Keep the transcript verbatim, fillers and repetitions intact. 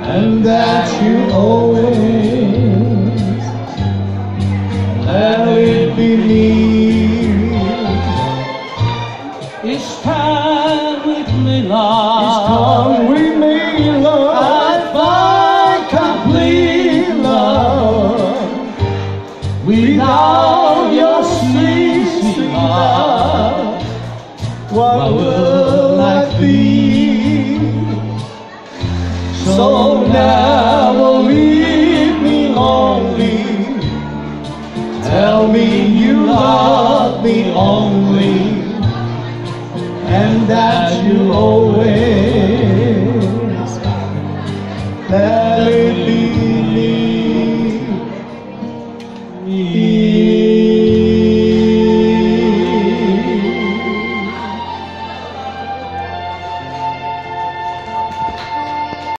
and that you always let it be me. Each time with me, Each love, time we made love, I find complete love. Without your sweet, sweet love, what will life be? So never leave me lonely. Tell me you love me only, and that you always